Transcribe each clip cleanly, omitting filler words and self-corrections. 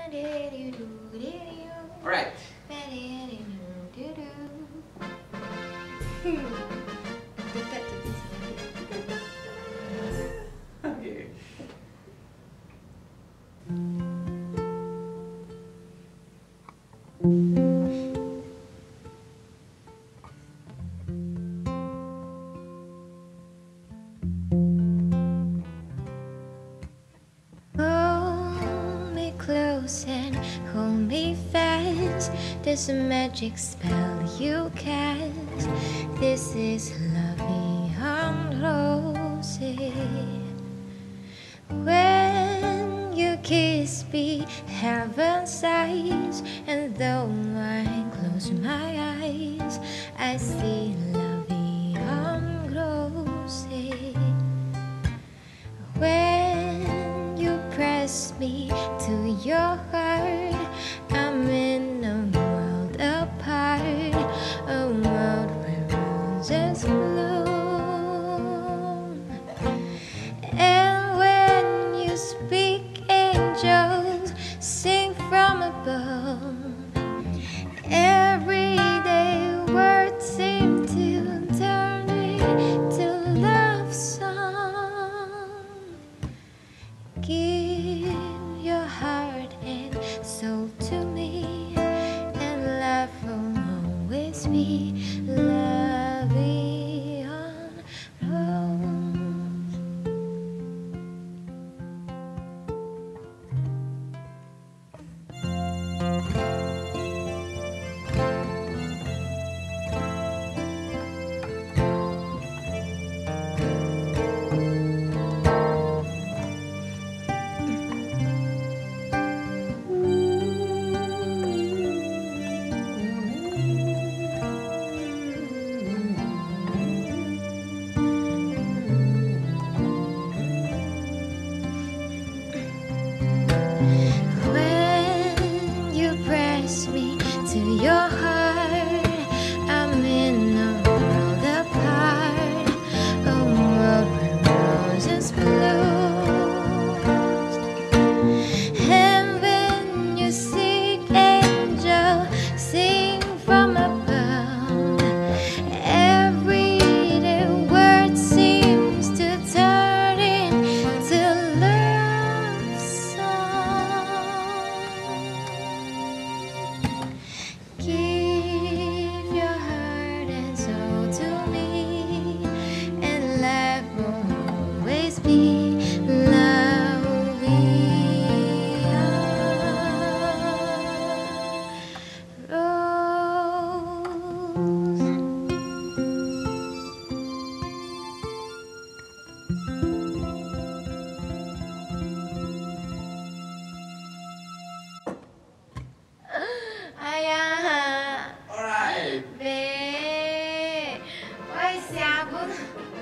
Alright. Okay. Hold me close and hold me fast. There's a magic spell you cast. This is love beyond roses. When you kiss me, heaven sighs, and though I close my eyes, I see love beyond roses. When you press me to your heart, I'm in a world apart, a world where roses bloom. And when you speak, angels sing from above. Everyday words seem to turn into love song. Give your heart and soul to me, and love will always be love beyond rose. When you press me to your heart, I'm in a world apart, a world where roses bloom. And when you see angels sing from above, everyday word seems to turn into love song. Give your heart and soul to me, and life will always be love beyond rose. Ayah, Alright. bé, ôi xa bún.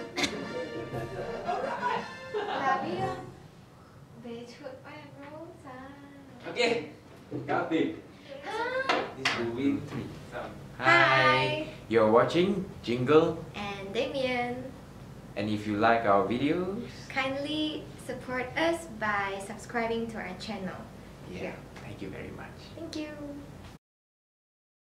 Là biết không? Bé chuột ôi rose. Okay. Got it. This movie. Hi. You're watching Jingle, And Damien, and if you like our videos, kindly support us by subscribing to our channel. yeah, thank you very much. Thank you.